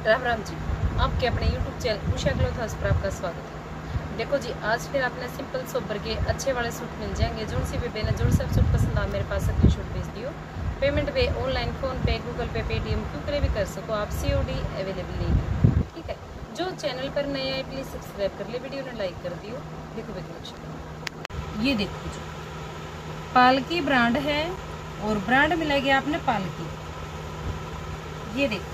राम राम जी, आपके अपने YouTube channel Usha cloth house पर आपका स्वागत है। देखो जी, आज फिर आपने सिंपल सोबर के अच्छे वाले सूट मिल जाएंगे। जो सी भी बेना जो सब सूट पसंद आ मेरे पास स्क्रीनशॉट भेज दियो। पेमेंट पे online, PhonePe, Google Pay, Paytm क्यों करे भी कर सको आप। COD अवेलेबल नहीं है, ठीक है। जो चैनल पर नए आए प्लीज सब्सक्राइब कर ले, वीडियो ने लाइक कर दियो। देखो कलेक्शन, ये देखो जी, पालकी ब्रांड है और ब्रांड मिलेगी आपने पालकी। ये देखो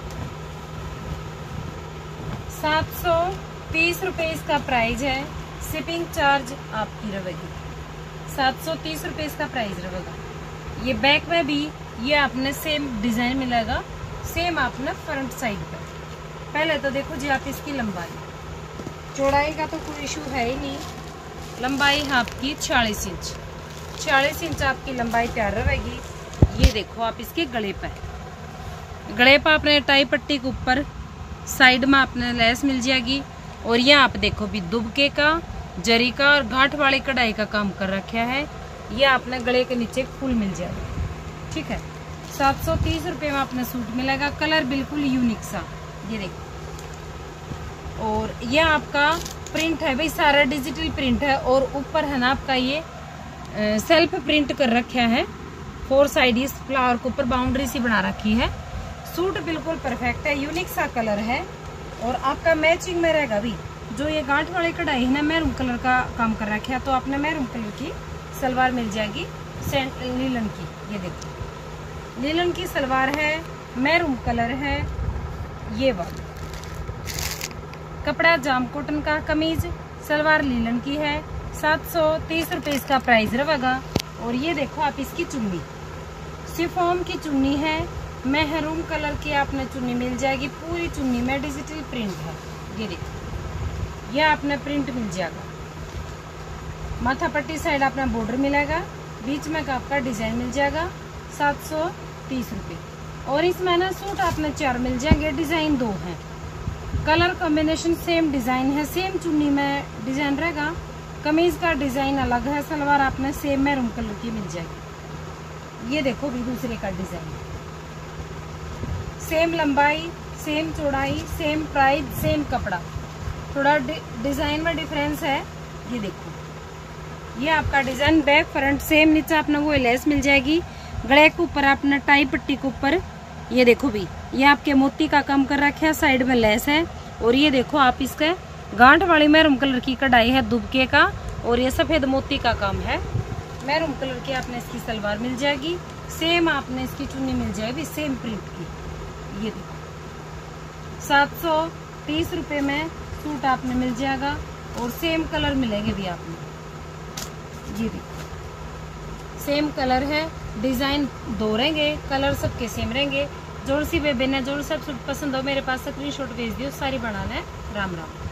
730 रुपये इसका प्राइस है। शिपिंग चार्ज आपकी रहेगी 730 रुपये इसका प्राइस रहेगा। ये बैक में भी ये आपने सेम डिजाइन मिलेगा, सेम आपने फ्रंट साइड पर। पहले तो देखो जी आप इसकी लंबाई, चौड़ाई का तो कोई इशू है ही नहीं। लंबाई आपकी 40 इंच, 40 इंच आपकी लंबाई तैयार रहेगी। ये देखो आप इसके गले पर आपने टाई पट्टी के ऊपर साइड में आपने लेस मिल जाएगी। और ये आप देखो भी दुबके का, जरी का और गांठ वाली कढ़ाई का काम कर रखा है। ये आपने गले के नीचे फूल मिल जाएगा, ठीक है। 730 रुपये में आपने सूट मिलेगा। कलर बिल्कुल यूनिक सा, ये देखो। और ये आपका प्रिंट है भाई, सारा डिजिटल प्रिंट है। और ऊपर है ना आपका ये सेल्फ प्रिंट कर रखा है। 4 साइड इस फ्लावर के ऊपर बाउंड्री सी बना रखी है। सूट बिल्कुल परफेक्ट है, यूनिक सा कलर है। और आपका मैचिंग में रहेगा भी। जो ये गांठ वाली कढ़ाई है ना, मैरून कलर का काम कर रखा है, तो आपने मैरून कलर की सलवार मिल जाएगी लीलन की। ये देखो लीलन की सलवार है, मैरून कलर है। ये वाला कपड़ा जाम कॉटन का, कमीज सलवार लीलन की है। 730 रुपये इसका प्राइस रहेगा। और ये देखो आप इसकी चुन्नी, शिफॉन की चुन्नी है, मेहरून कलर की आपने चुन्नी मिल जाएगी। पूरी चुन्नी में डिजिटल प्रिंट है। ये देखो, ये आपने प्रिंट मिल जाएगा। माथा पट्टी साइड अपना बॉर्डर मिलेगा, बीच में का आपका डिजाइन मिल जाएगा। 730 रुपये। और इसमें ना सूट आपने 4 मिल जाएंगे, डिजाइन 2 है। कलर कॉम्बिनेशन सेम डिजाइन है, सेम चुन्नी में डिजाइन रहेगा। कमीज का डिजाइन अलग है, सलवार आपने सेम मैरून कलर की मिल जाएगी। ये देखो भी दूसरे का डिजाइन, सेम लंबाई, सेम चौड़ाई, सेम प्राइस, सेम कपड़ा, थोड़ा डिजाइन में डिफरेंस है। ये देखो, ये आपका डिजाइन बैक फ्रंट सेम। नीचे आपने वो लेस मिल जाएगी, गले के ऊपर आपने टाई पट्टी के ऊपर। ये देखो भी, ये आपके मोती का काम कर रखा है, साइड में लेस है। और ये देखो आप इसके गांठ वाली मैरून कलर की कढ़ाई है दुबके का, और ये सफेद मोती का काम है। मैरून कलर की आपने इसकी सलवार मिल जाएगी, सेम आपने इसकी चुन्नी मिल जाएगी, सेम प्रिंट की। ये देखो 730 रुपये में सूट आपने मिल जाएगा। और सेम कलर मिलेंगे भी आपने। ये देखो सेम कलर है, डिजाइन 2 रहेंगे, कलर सबके सेम रहेंगे। जोड़ सी बेबे ने जोड़ सब सूट पसंद हो मेरे पास स्क्रीनशॉट भेज दियो, सारी बनाना है। राम राम।